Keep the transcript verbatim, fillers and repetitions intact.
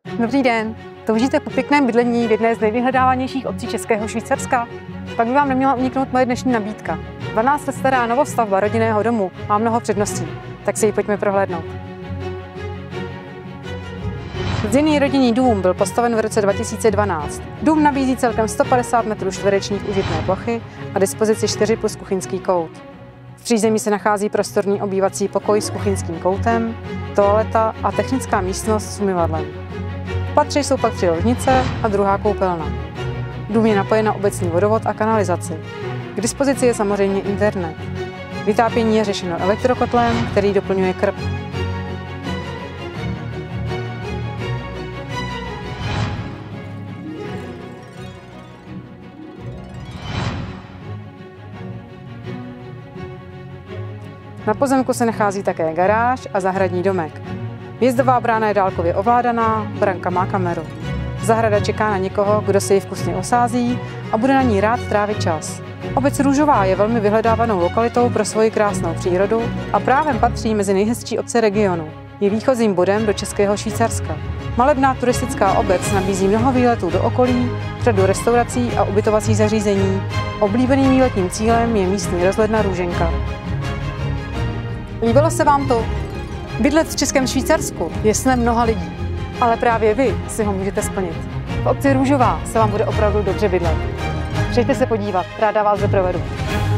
Dobrý den. Toužíte po pěkném bydlení v jedné z nejvyhledávanějších obcí Českého Švýcarska? Pak by vám neměla uniknout moje dnešní nabídka. dvanáct let stará novostavba rodinného domu má mnoho předností, tak si ji pojďme prohlédnout. Zděný rodinný dům byl postaven v roce dva tisíce dvanáct. Dům nabízí celkem sto padesát metrů čtverečních užitné plochy a dispozici čtyři plus kuchyňský kout. V přízemí se nachází prostorný obývací pokoj s kuchyňským koutem, toaleta a technická místnost s umyvadlem. V patře jsou pak tři ložnice a druhá koupelna. Dům je napojen na obecní vodovod a kanalizaci. K dispozici je samozřejmě internet. Vytápění je řešeno elektrokotlem, který doplňuje krb. Na pozemku se nachází také garáž a zahradní domek. Vjezdová brána je dálkově ovládaná, branka má kameru. Zahrada čeká na někoho, kdo si ji vkusně osází a bude na ní rád trávit čas. Obec Růžová je velmi vyhledávanou lokalitou pro svoji krásnou přírodu a právem patří mezi nejhezčí obce regionu. Je výchozím bodem do Českého Švýcarska. Malebná turistická obec nabízí mnoho výletů do okolí, řadu restaurací a ubytovacích zařízení. Oblíbeným výletním cílem je místní rozhledna Růženka. Líbilo se vám to? Bydlet v Českém Švýcarsku je snem mnoha lidí, ale právě vy si ho můžete splnit. V obci Růžová se vám bude opravdu dobře bydlet. Přijďte se podívat, ráda vás doprovedu.